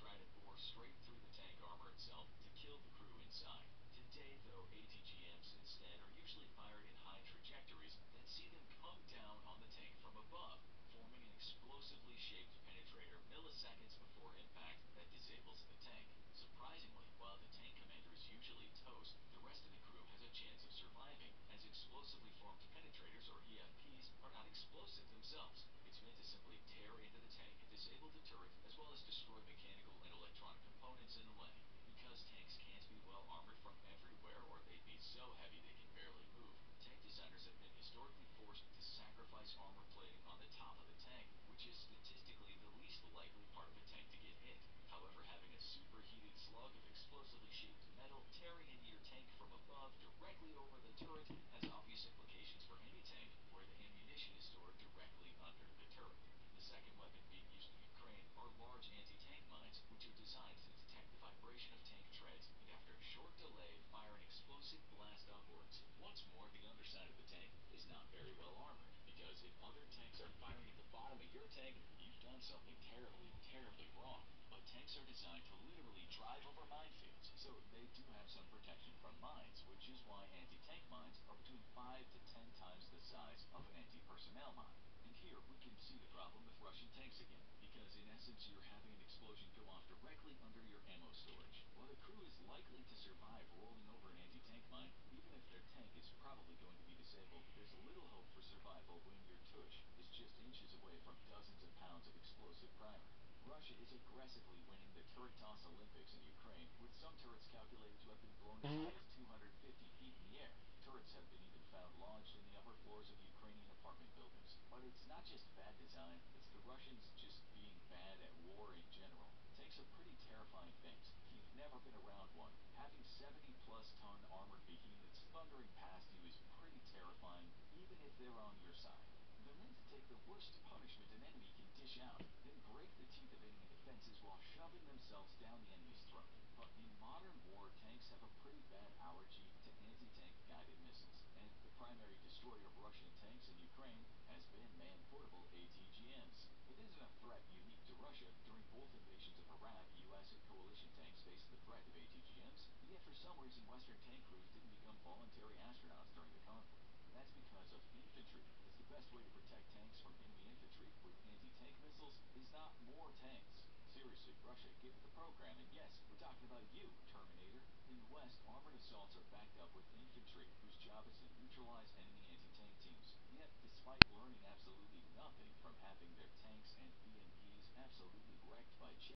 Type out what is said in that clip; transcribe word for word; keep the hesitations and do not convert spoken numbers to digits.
try to bore straight through the tank armor itself to kill the crew inside. Today, though, A T G Ms instead are usually fired in high trajectories that see them come down on the tank from above, forming an explosively shaped penetrator milliseconds before impact that disables the tank. Surprisingly, while the tank commander is usually toast, the rest of the crew has a chance of surviving, as explosively formed penetrators, or E F Ps, are not explosive themselves. It's meant to simply tear into the tank and disable the turret, as well as destroy mechanical and electronic components in the way. Because tanks can't be well armored from everywhere, or they'd be so heavy they can barely move, tank designers have been historically forced to sacrifice armor plating on the top of the tank, which is statistically the least likely part of a tank to get hit. However, having a superheated slug of explosively shaped metal tearing into your tank from above directly over the turret has obvious implications for any tank where the ammunition is stored directly under the turret. The second weapon being used in Ukraine are large anti-tank mines, which are designed to detect the vibration of tank treads and, after a short delay, fire an explosive blast upwards. What's more, the underside of the tank is not very well armored, because if other tanks are firing at the bottom of your tank, you've done something terribly, terribly wrong. But tanks are designed to literally drive over minefields, so they do have some protection from mines, which is why anti-tank mines are between five to ten times the size of an anti-personnel mine. And here we can see the problem with Russian tanks again, because in essence you're having an explosion go off directly under your ammo storage. While the crew is likely to survive rolling over an anti-tank mine, even if their tank is probably going to be disabled, there's little hope for survival when your tush is just inches away from dozens of pounds of explosive primer. Russia is aggressively winning the turret toss Olympics in Ukraine, with some turrets calculated to have been blown as high as two hundred fifty feet in the air. Turrets have been even found lodged in the upper floors of Ukrainian apartment buildings. But it's not just bad design, it's the Russians just being bad at war in general. Tanks are pretty terrifying things. If you've never been around one, having seventy plus ton armored behemoths thundering past you is pretty terrifying, even if they're on your side. They're meant to take the worst punishment an enemy can dish out, then break the teeth of enemy defenses while shoving themselves down the enemy's throat. But in modern war, tanks have a pretty bad allergy to anti-tank guided missiles, and the primary destroyer of Russian tanks in Ukraine has been man-portable A T G Ms. It isn't a threat unique to Russia. During both invasions of Iraq, U S and coalition tanks faced the threat of A T G Ms, and yet for some reason Western tank crews didn't become voluntary astronauts during the conflict. And that's because of infantry. It's the best way to protect tanks from enemy infantry with anti-tank missiles is not more tanks. Seriously, Russia, get with the program, and yes, we're talking about you, Terminator. In the West, armored assaults are backed up with infantry, whose job is to neutralize enemy anti-tank teams. Yet, despite learning absolutely nothing from having their tanks and B M Ps absolutely wrecked by